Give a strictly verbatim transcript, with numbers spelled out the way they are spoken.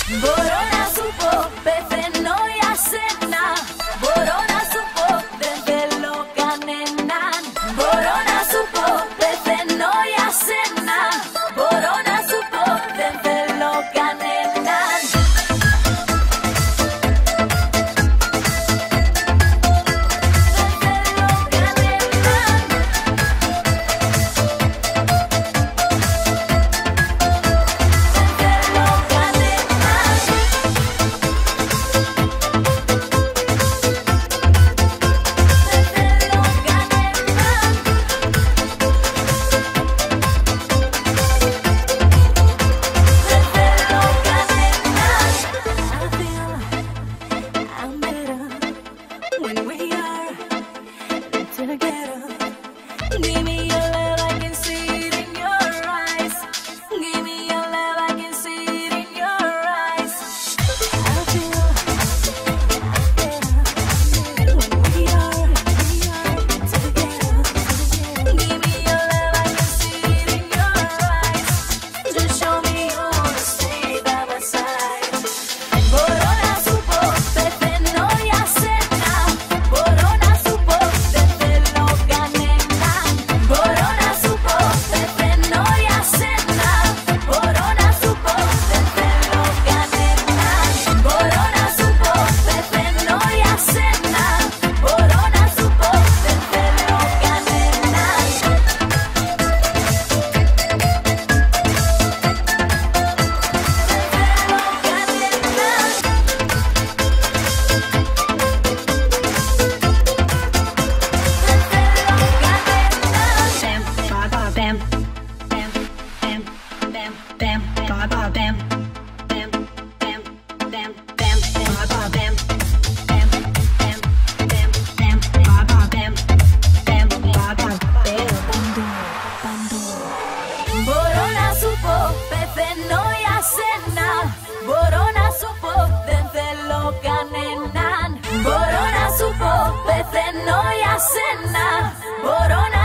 Μπορώ να σου πω, πεθαίνω για σένα. Μπορώ να σου πω, δεν θέλω κανέναν. Μπορώ να σου πω, πεθαίνω για σένα. Μπορώ να σου πω, δεν θέλω κανέναν. Give me your love, I can see it in your eyes. Give me your love, I can see it in your eyes. I feel better when we are together. Give me your love, I can see it in your eyes. Just show me you wanna stay by my side. Μπορώ να σου πω, πεθαίνω για σένα. Μπορώ να σου πω, δεν θέλω κανέναν. Μπορώ να σου πω, πεθαίνω για σένα. Μπορώ να σου πω, δεν θέλω κανέναν. Μπορώ να σου πω, πεθαίνω για σένα. Μπορώ να σου πω, δεν θέλω κανέναν. Μπορώ να σου πω, πεθαίνω για σένα. Μπορώ να σου πω, δεν θέλω κανέναν. Μπορώ να σου πω, πεθαίνω για σένα. Μπορώ να